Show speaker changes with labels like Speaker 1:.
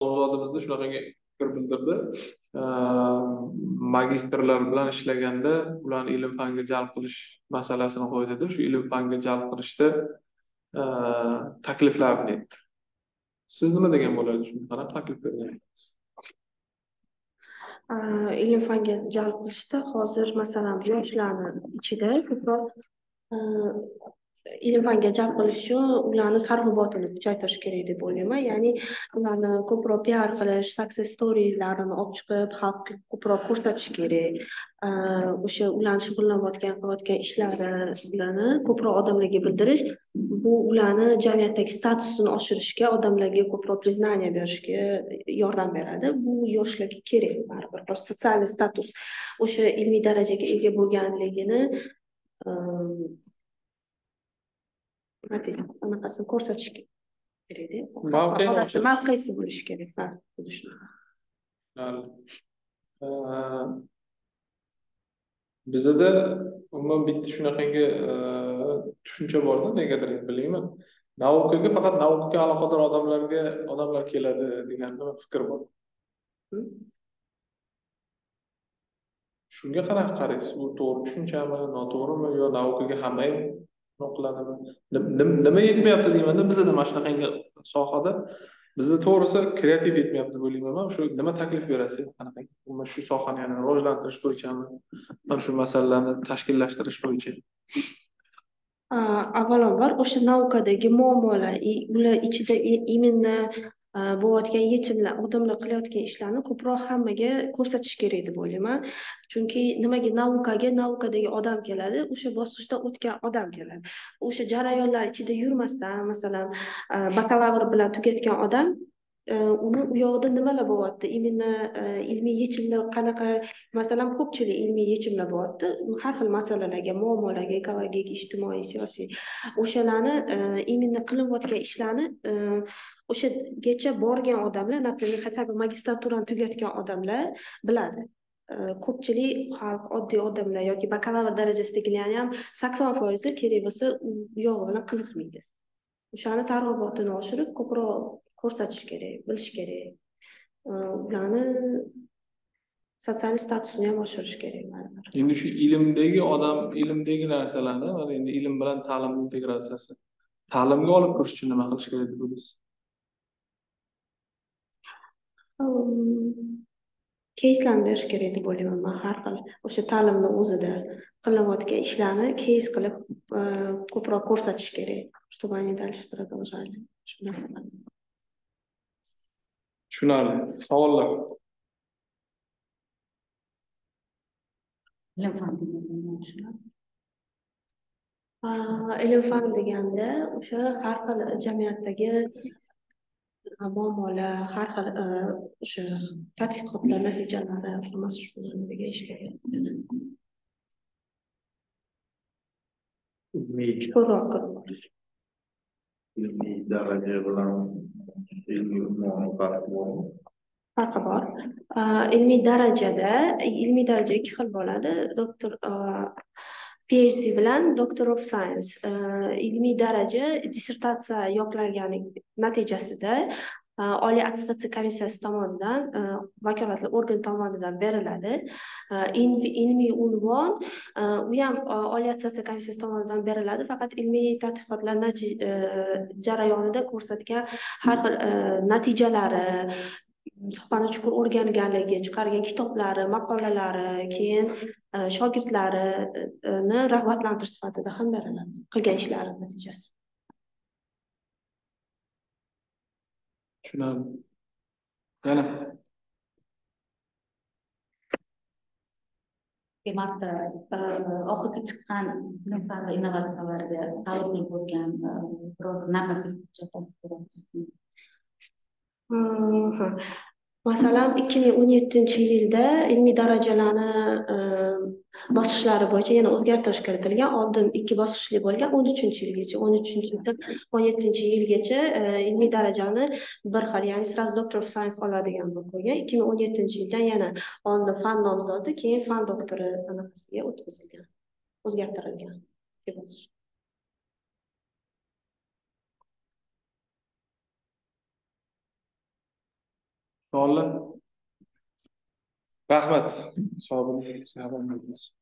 Speaker 1: nomzodimizda shunaqangi fikr bildirdi. Magistrlar bilan ishlaganda ularni ilm fanga jalb qilish masalasini qo'ydida, shu ilm fanga jalb qilishda takliflarini aytdi. Siz nima degan bo'ladi shunga qarab taklif bergansiz?
Speaker 2: Ilm fanga jalb qilishda hozir masalan yoshlarni ichida ko'proq ilm fanga jalb qilish uchun ularni targ'ibotini kuchaytirish kerak deb o'ylayman. Ya'ni ularni ko'proq PR qilish, success storylarini olib chiqib, xalqqa ko'proq ko'rsatish kerak. O'sha ularni qilayotgan ishlarini ko'proq odamlarga bildirish, bu ularni jamiyatdagi statusini oshirishga, odamlarga ko'proq priznaniya berishga yordam beradi. Bu yoshlarga kerak baribir. Sotsial status o'sha ilmiy darajaga ega bo'lganligini anaqasini ko'rsatish kerak. Mavqesi bo'lishi kerak.
Speaker 1: Bizda umuman bitta shunaqangi tushuncha borda, negadir bilmayman. Naukaga faqat naukaga aloqador odamlar keladi degan fikr bor. Shunga qanaqa qaraysiz? Bu to'g'ri tushunchami, noto'g'rimi, yo naukaga hamma qiladimi? Nima yetmayapti deymanda, bizda mana shunaqangi sohada bizda to'g'risi kreativ yetmayapti deb o'ylayman. Shu nima taklif berasiz? Qanaqa? Shu sohani yana rivojlantirish bo'yichami? Mana shu masalalarni tashkillashtirish bo'yicha.
Speaker 2: Avvalambor o'sha naukadagi muammolar, ular ichida именно bo'layotgan yechimlar, odamlar qilayotgan ishlarni ko'proq hammaga ko'rsatish kerak deb o'ylayman. Chunki nimaga naukadagi odam keladi, o'sha bosqichdan o'tgan odam keladi. O'sha jarayonlar ichida yurmasdan, masalan, bakalavr bilan tugatgan odam uni u yoqda nimalar bo'lyapti, именно ilmiy yechimlar qanaqa, masalan, ko'pchilik ilmiy yechimlar bo'lyapti, har xil masalalarga, muammolarga, ekologik, ijtimoiy, siyosiy, o'shalarni именно qilayotgan ishlarni o'shagacha borgan odamlar, например, хотя бы magistraturani tugatgan odamlar biladi. Ko'pchilik xalq, oddiy odamlar yoki bakalavr darajasidagilarni ham 80% kerak bo'lsa u yog'i bilan qiziqmaydi. O'shani targ'ibotini oshirib, ko'proq ko'rsatish kerak, bilish kerak. Ularni sotsial statusini ham oshirish kerak.
Speaker 1: Endi shu ilmdagi narsalarni, mana endi ilm bilan ta'lim integratsiyasi. Ta'limga olib kirish uchun nima qilish kerak deb o'ylaysiz?
Speaker 2: Keyslarni berish kerak deb o'ylayman men. Har xil o'sha ta'limni o'zida qilayotgan ishlarni keys qilib ko'proq ko'rsatish kerak, чтобы они дальше продолжали.
Speaker 1: Tushunarli. Savollar?
Speaker 2: Ilm fan deganda o'sha har xil jamiyatdagi muammolar, har xil o'sha tadqiqotlar natijalari, hammasi shularga ishlaydi.
Speaker 3: Ilmiy daraja bilan ilmiy unvon farqi bormi?
Speaker 2: Farqi bor. Ilmiy daraja ikki xil bo'ladi. Doktor PhD bilan Doctor of Science. Ilmiy daraja dissertatsiya yoqlangan natijasida Oliy attestatsiya komissiyasi tomonidan, vakolatli organ tomonidan beriladi. Ilmiy unvon u ham Oliy attestatsiya komissiyasi tomonidan beriladi, faqat ilmiy tadqiqotlar jarayonida ko'rsatgan har xil natijalari, sohani chuqur o'rganganligi, chiqargan kitoblari, maqolalari, keyin shogirdlarini rag'batlantirish sifatida ham beriladi, qilgan ishlari natijasi.
Speaker 1: Tushunarli. Yana
Speaker 4: marta oxirgi chiqqan ilm fan va innovatsiyalarga taalluqli bo'lgan biror normativ hujjatlar ko'ramiz.
Speaker 2: Masalan, 2017-yilda ilmiy darajalarni bosqichlari bo'yicha yana o'zgartirish kiritilgan. Oldin 2 bosqichli bo'lgan, 13-yilgacha, 17-yilgacha ilmiy darajani bir xil, ya'ni sразу Doctor of Science oladigan bo'lib qo'ygan. 2017-yildan yana oldin fan nomzodi, keyin fan doktori anaqasiga o'tkazilgan, o'zgartirilgan.
Speaker 1: Savollar? Rahmat. Sog' bo'ling. Sog' bo'linglar.